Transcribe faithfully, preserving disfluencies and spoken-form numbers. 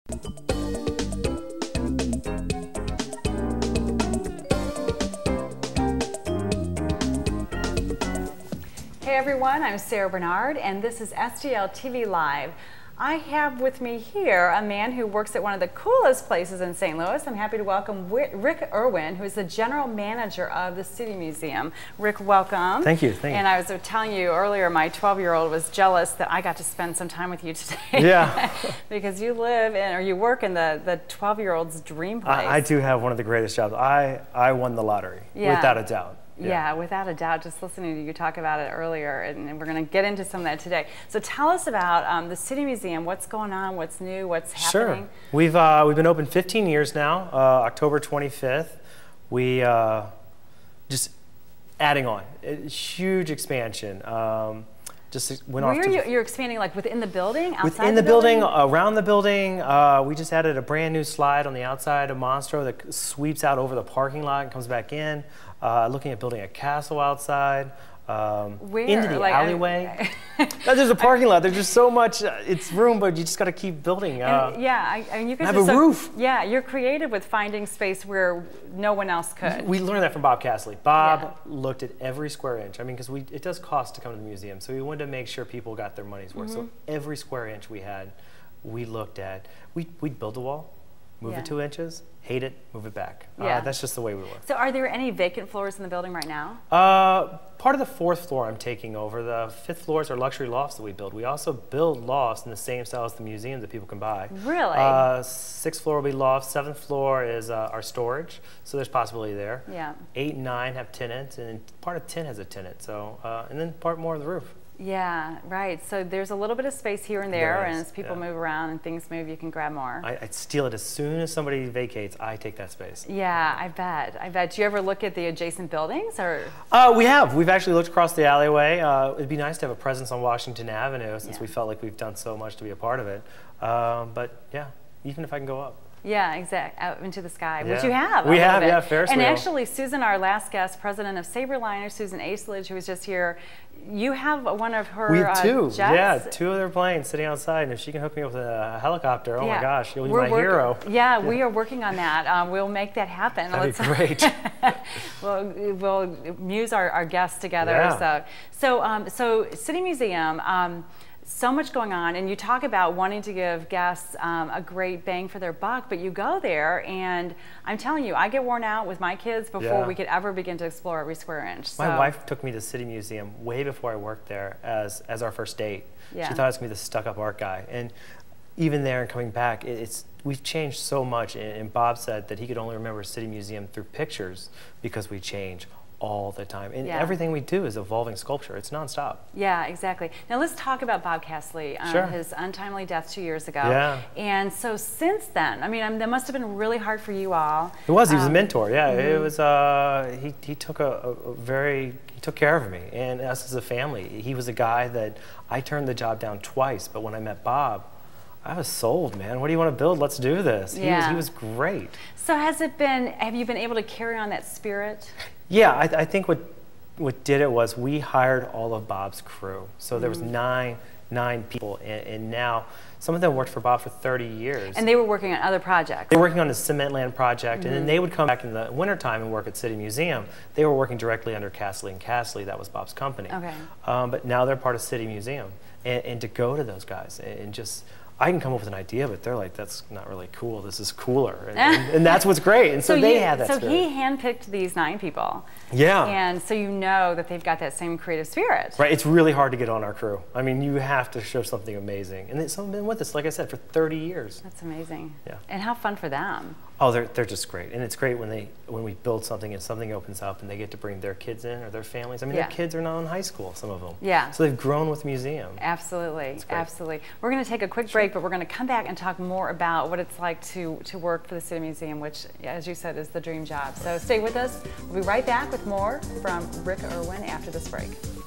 Hey everyone, I'm Sarah Bernard and this is S T L T V Live. I have with me here a man who works at one of the coolest places in Saint Louis. I'm happy to welcome Rick Irwin, who is the general manager of the City Museum. Rick, welcome. Thank you. Thank and you. I was telling you earlier, my twelve-year-old was jealous that I got to spend some time with you today. Yeah. Because you live in, or you work in the the twelve-year-old's dream place. I, I do have one of the greatest jobs. I, I won the lottery, yeah. without a doubt. Yeah. yeah, without a doubt, just listening to you talk about it earlier, and, and we're going to get into some of that today. So tell us about um, the City Museum, what's going on, what's new, what's happening? Sure. We've, uh, we've been open fifteen years now, uh, October twenty-fifth. We, uh, just adding on, a huge expansion. Um, just went Where off are to you, you're expanding, like within the building, outside Within the, the building, building? around the building. Uh, we just added a brand new slide on the outside of Monstro that sweeps out over the parking lot and comes back in. Uh, looking at building a castle outside, um, Where? into the like, alleyway. No, there's a parking lot. There's just so much. Uh, it's room, but you just got to keep building. Uh, and, yeah, I, I mean, you guys have are a so, roof. Yeah, you're creative with finding space where no one else could. We learned that from Bob Castley. Bob yeah. looked at every square inch. I mean, because we it does cost to come to the museum, so we wanted to make sure people got their money's worth. Mm-hmm. So every square inch we had, we looked at. We we'd build a wall, move yeah. it two inches, hate it, move it back. Yeah. Uh, that's just the way we work. So are there any vacant floors in the building right now? Uh, part of the fourth floor I'm taking over. The fifth floors are luxury lofts that we build. We also build lofts in the same style as the museum that people can buy. Really? Uh, sixth floor will be lofts. Seventh floor is uh, our storage, so there's possibility there. Yeah. Eight and nine have tenants, and part of ten has a tenant. So, uh, and then part more of the roof. Yeah, right. So there's a little bit of space here and there, there and is, as people yeah. move around and things move, you can grab more. I, I'd steal it as soon as somebody vacates. I take that space. Yeah, I bet. I bet. Do you ever look at the adjacent buildings, or? Uh, we have. We've actually looked across the alleyway. Uh, it'd be nice to have a presence on Washington Avenue since yeah. we felt like we've done so much to be a part of it. Um, but yeah, even if I can go up. Yeah, exactly. Out into the sky, yeah. which you have. We have, yeah, Ferris And wheel. actually, Susan, our last guest, president of Sabreliner, Susan Aisledge, who was just here, you have one of her We have two, uh, jets? yeah, two of their planes sitting outside, and if she can hook me up with a helicopter, oh yeah. my gosh, you'll be We're my work- hero. Yeah, yeah, we are working on that. Um, we'll make that happen. That'd Let's, be great. we'll, we'll muse our, our guests together. Yeah. So, so, um, so City Museum. Um, So much going on, and you talk about wanting to give guests um, a great bang for their buck, but you go there, and I'm telling you, I get worn out with my kids before yeah. we could ever begin to explore every square inch. So. My wife took me to City Museum way before I worked there as, as our first date. Yeah. She thought I was going to be the stuck-up art guy, and even there and coming back, it, it's we've changed so much, and, and Bob said that he could only remember City Museum through pictures because we change all the time. And yeah. everything we do is evolving sculpture. It's nonstop. Yeah, exactly. Now let's talk about Bob Castley, um, sure. his untimely death two years ago. Yeah. And so since then, I mean, I mean, that must have been really hard for you all. It was. He was um, a mentor. Yeah. Mm-hmm. It was. Uh, he he took a, a, a very he took care of me and us as a family. He was a guy that I turned the job down twice, but when I met Bob, I was sold, man. What do you want to build? Let's do this. He yeah. was he was great. So has it been? Have you been able to carry on that spirit? Yeah, I, I think what what did it was we hired all of Bob's crew. So there was Mm. nine nine people, and, and now some of them worked for Bob for thirty years. And they were working on other projects. They were working on the Cement Land project, Mm-hmm. and then they would come back in the wintertime and work at City Museum. They were working directly under Castley and Castley. That was Bob's company. Okay. Um, but now they're part of City Museum. And, and to go to those guys and just, I can come up with an idea, but they're like, that's not really cool. This is cooler. And, and, and that's what's great. And so, so they you, had that So spirit. he handpicked these nine people. Yeah. And so you know that they've got that same creative spirit. Right, it's really hard to get on our crew. I mean, you have to show something amazing. And some have been with us, like I said, for thirty years. That's amazing. Yeah. And how fun for them. Oh, they're, they're just great. And it's great when they when we build something and something opens up and they get to bring their kids in or their families. I mean, Yeah. their kids are now in high school, some of them. Yeah. So they've grown with museum. Absolutely, great. absolutely. We're going to take a quick break, but we're going to come back and talk more about what it's like to, to work for the City Museum, which, as you said, is the dream job. So stay with us. We'll be right back with more from Rick Irwin after this break.